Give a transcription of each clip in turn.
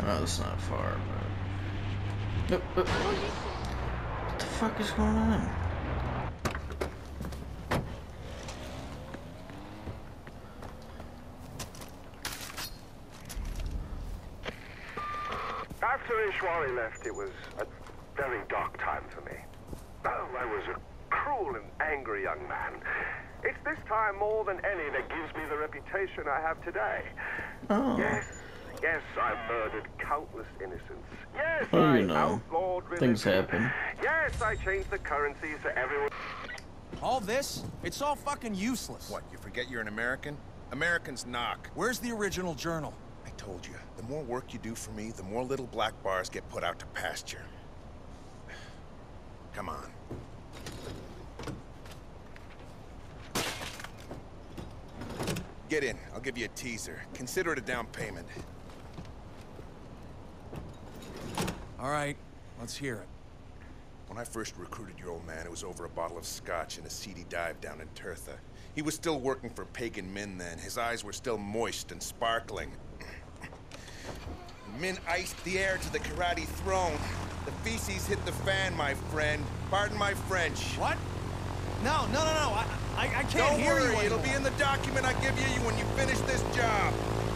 Oh, it's not far, but... What the fuck is going on? After Ishwari left, it was a very dark time for me. Oh, I was a cruel and angry young man. It's this time more than any that gives me the reputation I have today. Oh. Yes, I murdered countless innocents. Yes, Oh, you I know. outlawed religion. Things happen. Yes, I changed the currency so everyone... All this? It's all fucking useless. What, you forget you're an American? Americans knock. Where's the original journal? I told you, the more work you do for me, the more little black bars get put out to pasture. Come on. Get in. I'll give you a teaser. Consider it a down payment. All right, let's hear it. When I first recruited your old man, it was over a bottle of scotch and a seedy dive down in Tirtha. He was still working for pagan Min then. His eyes were still moist and sparkling. Min iced the heir to the karate throne. The feces hit the fan, my friend. Pardon my French. What? No. I can't Don't hear you worry, anymore. it'll be in the document I give you when you finish this job.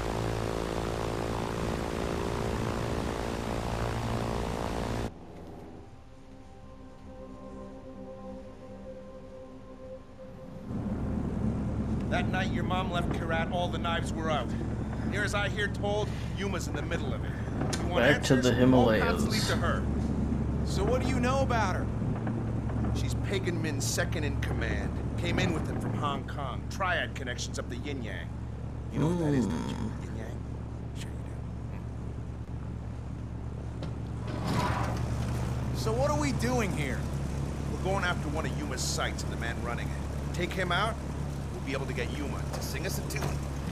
That night your mom left Karat, all the knives were out. Near as I hear told, Yuma's in the middle of it. You want Back to answers? the Himalayas. All paths lead to her. So what do you know about her? She's Pagan Min's second in command. Came in with him from Hong Kong. Triad connections up the yin-yang. You know what that is, don't you? Yin-yang? Sure you do. So what are we doing here? We're going after one of Yuma's sites and the man running it. Take him out, we'll be able to get Yuma to sing us a tune.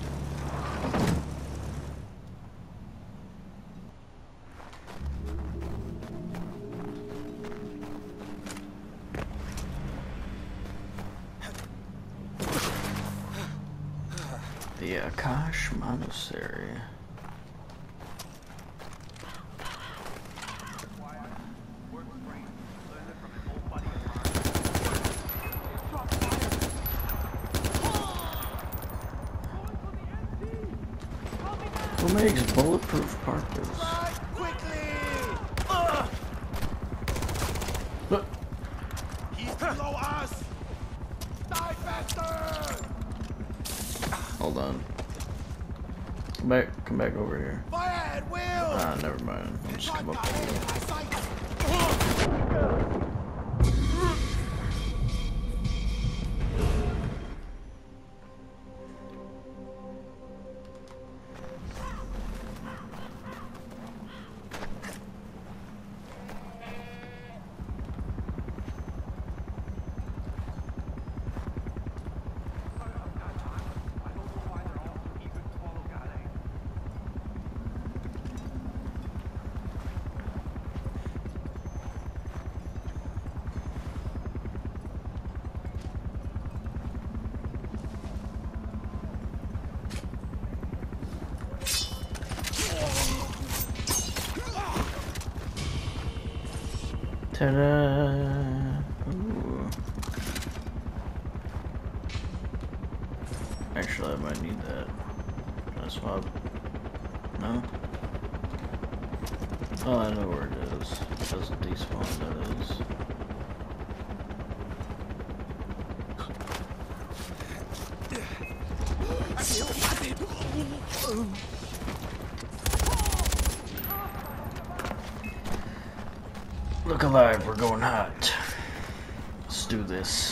The Akash Monastery. Who makes bulletproof parkas? He's below us! Die faster! Hold on. Come back over here. Fire at will! Ah, never mind. I'll just come up here. Ta-da! Ooh. Actually, I might need that. Can I swap? No? Oh, I know where it is. It doesn't despawn, that is. Look alive, we're going hot. Let's do this.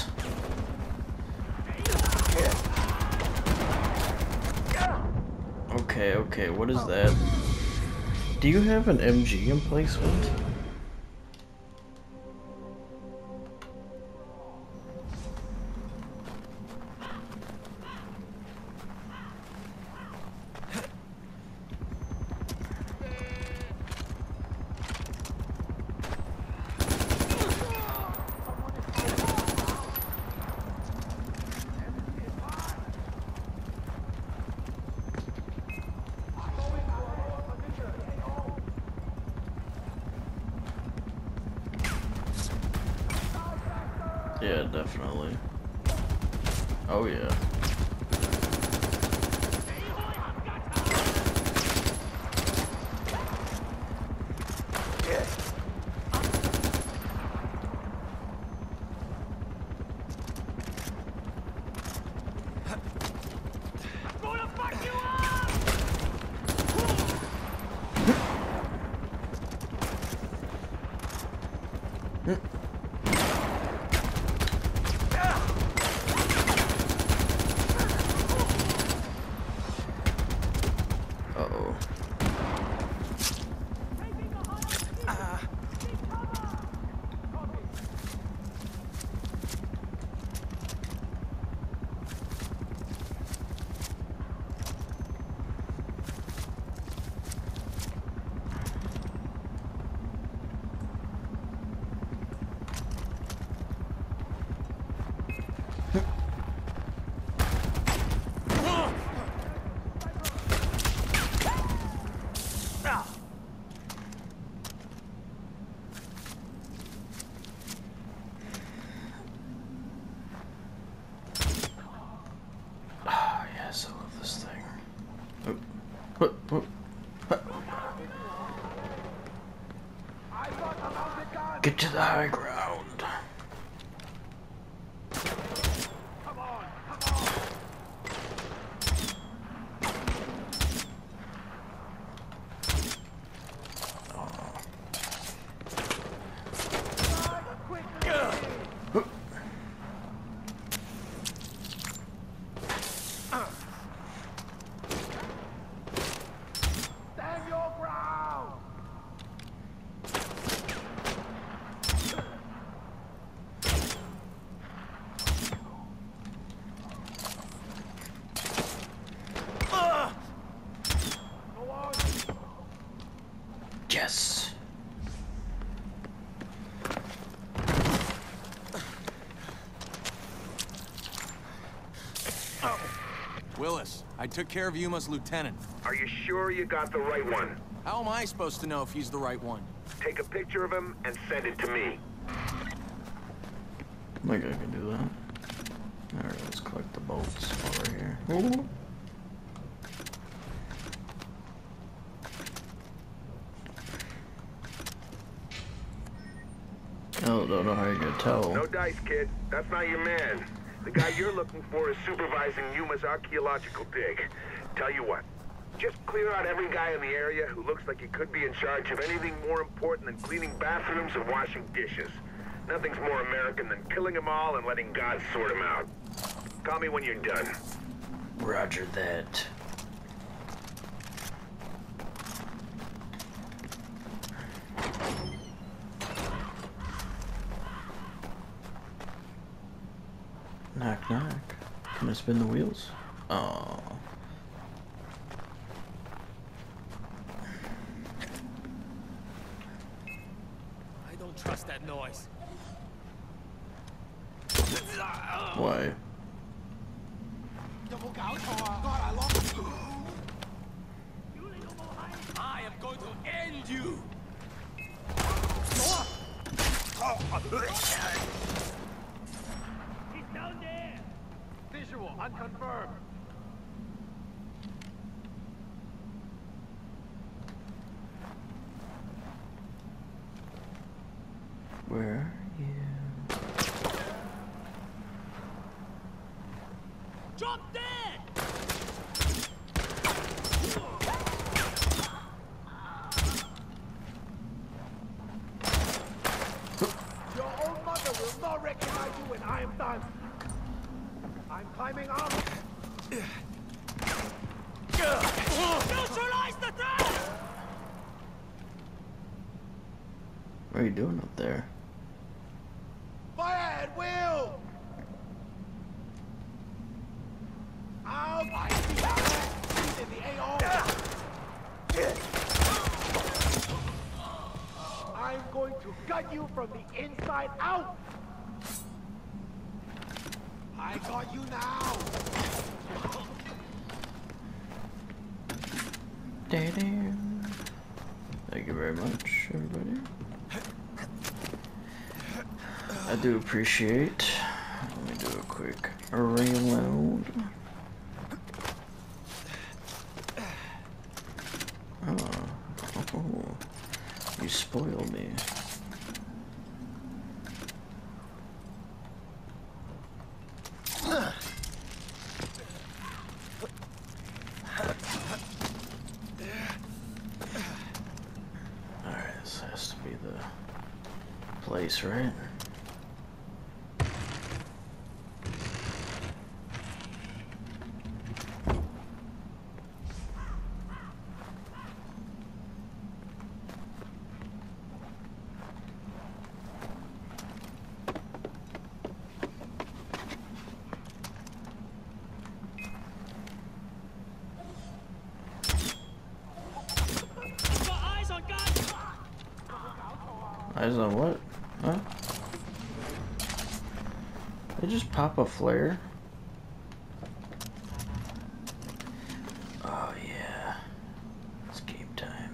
Okay, what is that? Do you have an MG emplacement? Yeah, definitely. Oh yeah. Uh-oh. Ah, yes, I love this thing. Get to the high ground. Stand your ground! Yes. Willis, I took care of Yuma's lieutenant. Are you sure you got the right one? How am I supposed to know if he's the right one? Take a picture of him and send it to me. I think I can do that. Alright, let's collect the bolts while we're here. Ooh. I don't know how you're gonna tell. No dice, kid. That's not your man. The guy you're looking for is supervising Yuma's archaeological dig. Tell you what, just clear out every guy in the area who looks like he could be in charge of anything more important than cleaning bathrooms and washing dishes. Nothing's more American than killing them all and letting God sort them out. Call me when you're done. Roger that. Knock, knock. Can I spin the wheels? Oh. I don't trust that noise. Why? I am going to end you! He's down there! Visual, unconfirmed. Where are you? Drop dead! Your own mother will not recognize you when I am done. I'm climbing up. Neutralize the threat! What are you doing up there? Fire at will! I'll he's in the AO. I'm going to gut you from the inside out. I got you now. Thank you very much, everybody. I do appreciate. Let me do a quick reload. Oh, you spoiled me. Alright, this has to be the place, right? Eyes on what? Huh? They just pop a flare? Oh yeah. It's game time.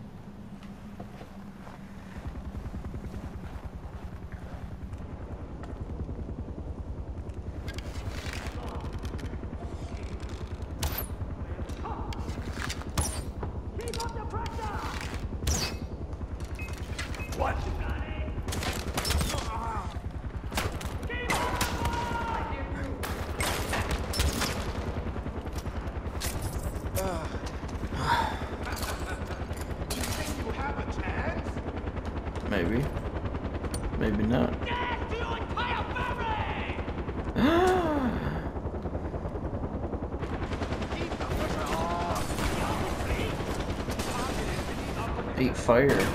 Keep up the pressure! What? Maybe. Maybe not. Eat fire.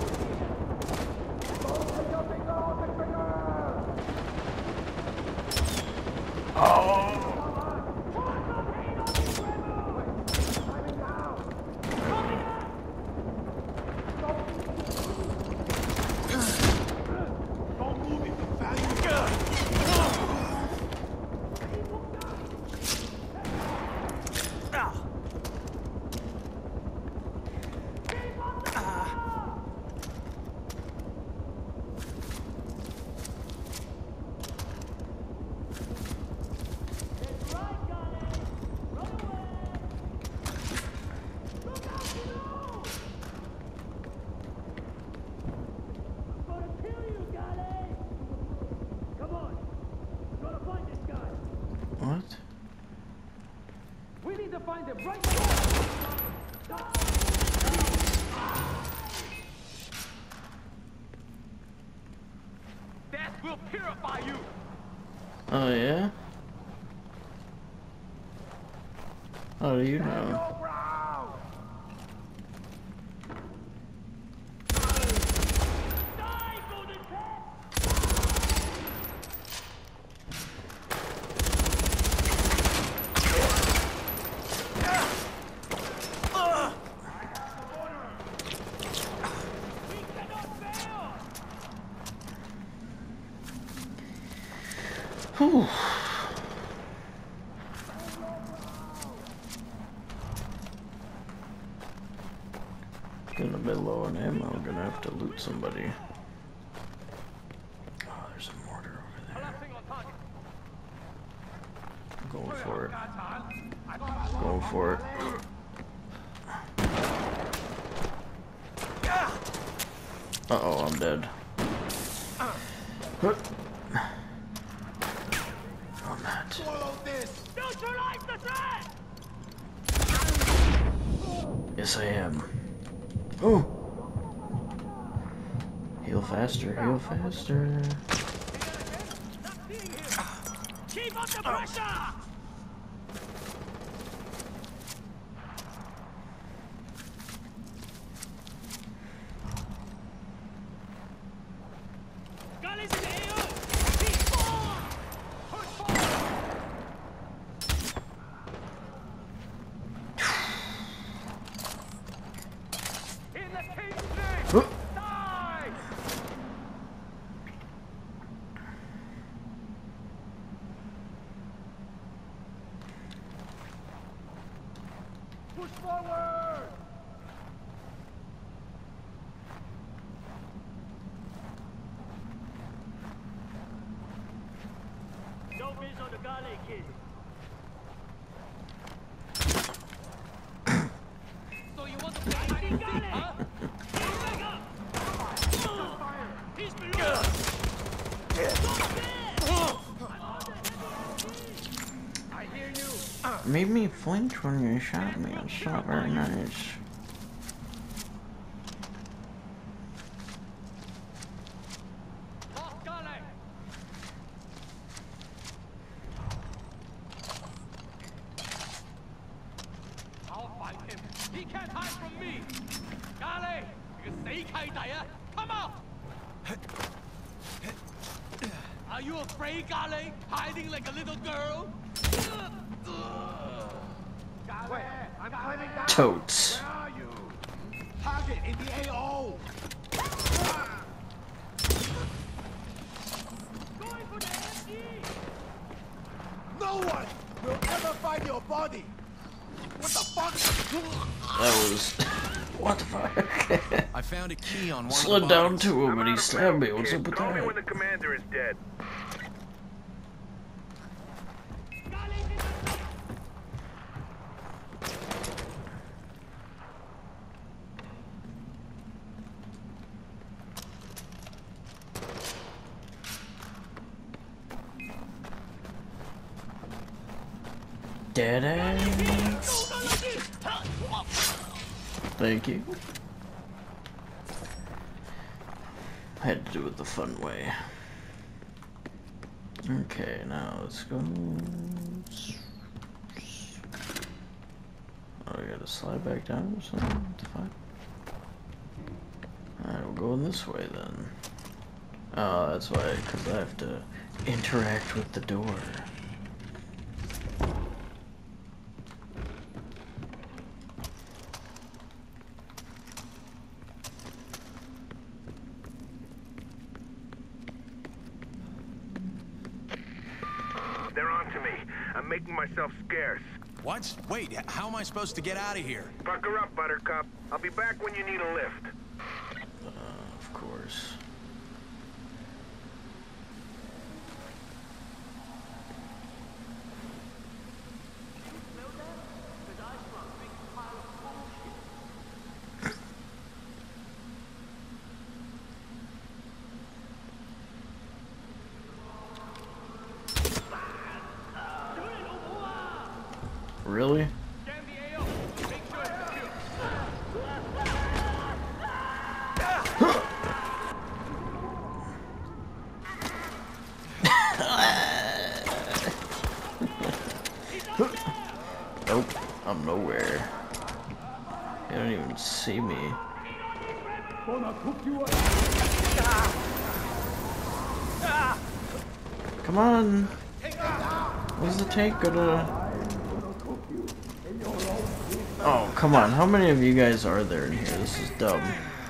What? We need to find him right now! Death will purify you! Oh yeah? How do you know? Whew. Getting a bit low on ammo, I'm gonna have to loot somebody. Oh, there's a mortar over there. I'm going for it. Going for it. Uh-oh, I'm dead. I'm not. Neutralize the threat! Yes, I am. Oh! Heal faster, heal faster. Keep up the pressure! Guys in the AO! Keep on! Push forward! In the king's name! Die! Push forward! So you want to play hide and seek, huh? He's below. I hear you. Made me flinch when you shot me. It's not very nice. I'll fight him. He can't hide from me. Gale, you can say come out. Are you afraid, Gale? Hiding like a little girl? Gale, I'm climbing down. Totes. Where are you? Target in the AO. Going for the MG. No one will ever find your body. What the fuck? That was... What the fuck? I found a key on one Slid of the down bodies. to him I'm and he out of stabbed me. ammo, What's kid. up with Call me when that? the commander is dead. Dead end. Thank you. Had to do it the fun way. Okay, now let's go. Oh, I gotta slide back down or something? What the fuck? Alright, we're going this way then. Oh, that's why, because I have to interact with the door. They're on to me. I'm making myself scarce. What? Wait, how am I supposed to get out of here? Bucker up, Buttercup. I'll be back when you need a lift. Of course. Really? Nope, I'm nowhere. You don't even see me. Come on! Where's the tank gonna... Oh, come on. How many of you guys are there in here? This is dumb.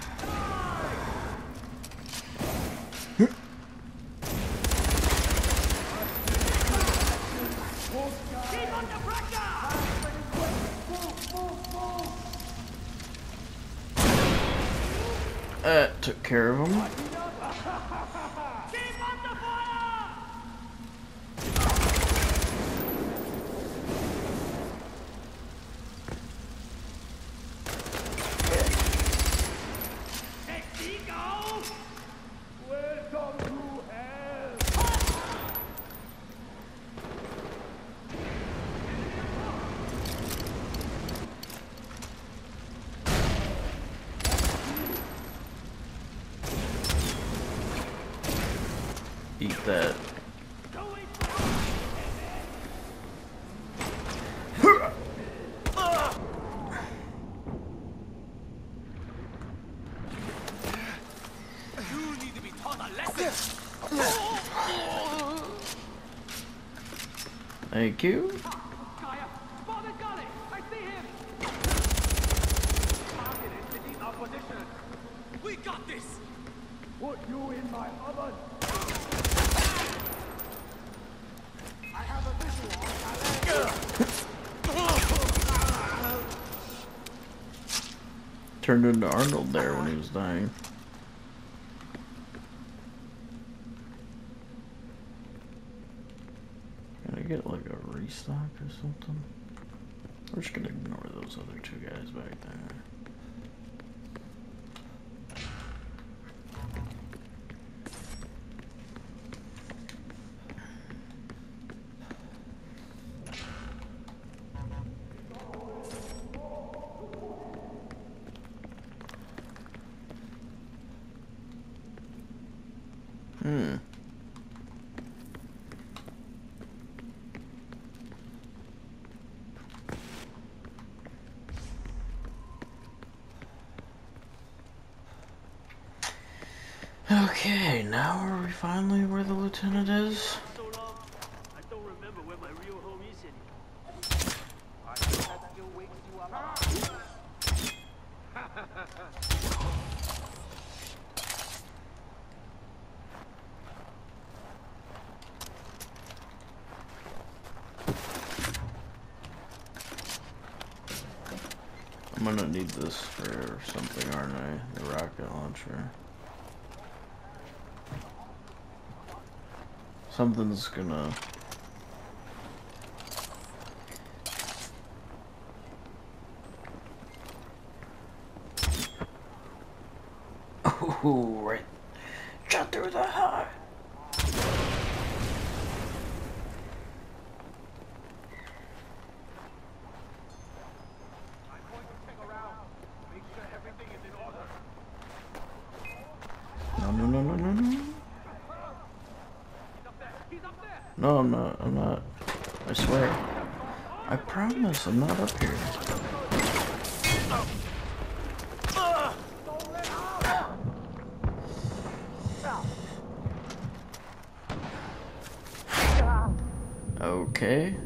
Took care of him. Eat that. You need to be taught a lesson. Thank you. Kaya, Father Gully, I see him. Target is beneath our position. We got this. Put you in my oven. I have a visual. Turned into Arnold there when he was dying. Can I get restock or something? We're just gonna ignore those other two guys back there. Okay, now are we finally where the lieutenant is? So long, I don't remember where my real home is anymore. I think that still wakes you up. I'm gonna need this for something, aren't I? The rocket launcher. Something's gonna... Ooh, right. Shot through the heart. I'm going to check around. Make sure everything is in order. No, no, no, no, no, no. He's up there. He's up there. No, I'm not. I'm not. I swear. I promise I'm not up here. Okay.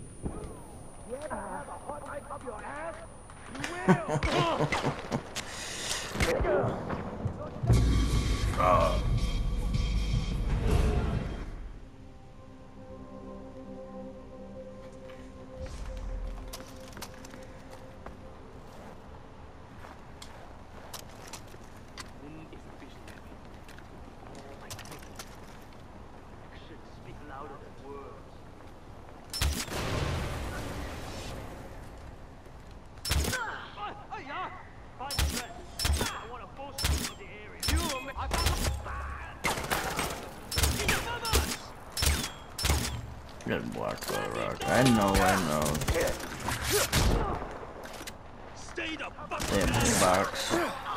Actions speak louder than words. Find the threat. I want a bullshit of the area. I Getting blocked by the rock. I know, I know. Stay the fuck Damn box.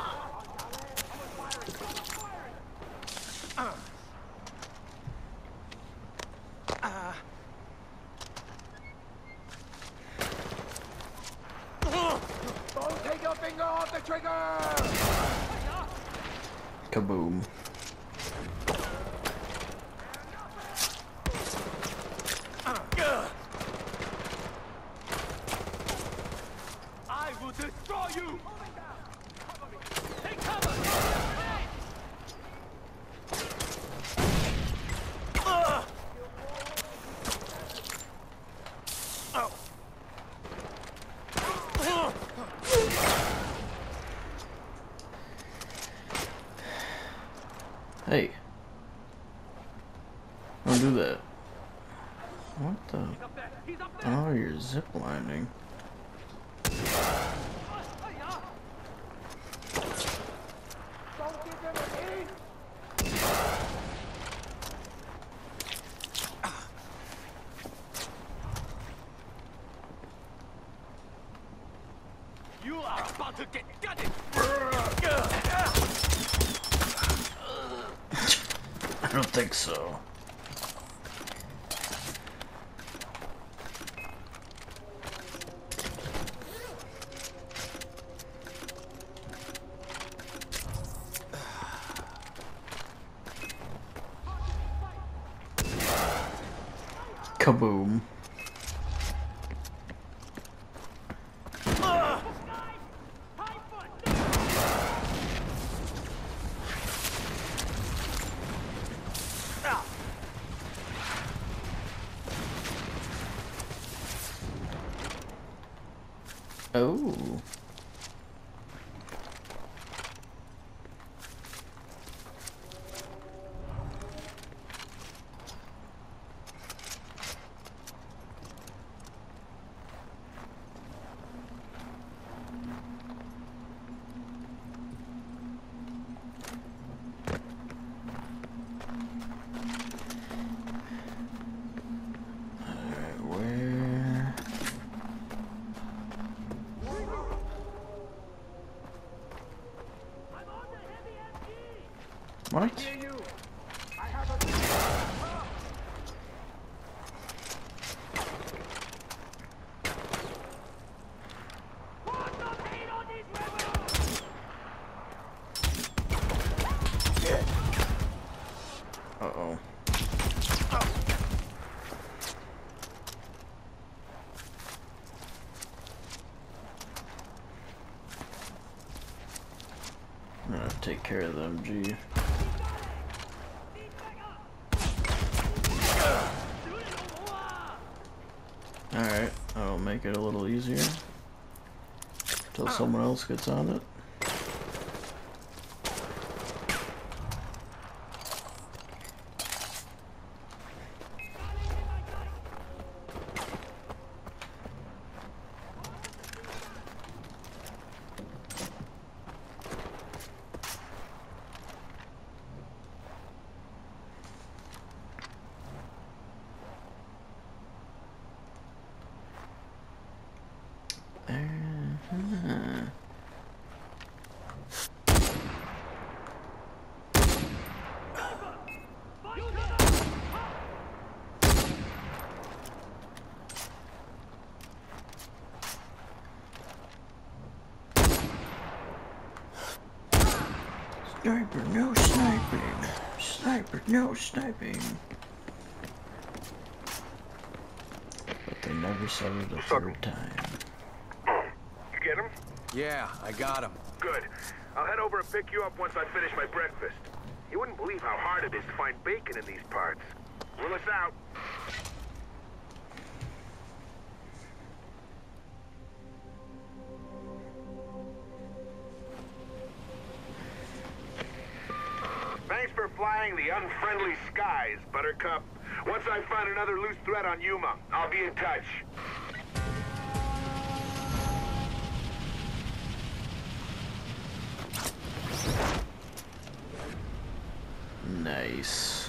Don't take your finger off the trigger! Kaboom. I will destroy you. Take cover. Hey. Don't do that. What the? He's up there. He's up there. Oh, you're ziplining. Don't give them an inch! You are about to get gutted. I don't think so. Kaboom. Oh. What? Hear you. I have a... Put the pain on these rebels! Uh-oh. I'm gonna take care of them, G. Alright, I'll make it a little easier. Until someone else gets on it. Sniper, no sniping. Sniper, no sniping. But they never said it a third time. You get him? Yeah, I got him. Good. I'll head over and pick you up once I finish my breakfast. You wouldn't believe how hard it is to find bacon in these parts. Willis out. Thanks for flying the unfriendly skies, Buttercup. Once I find another loose thread on Yuma, I'll be in touch. Nice.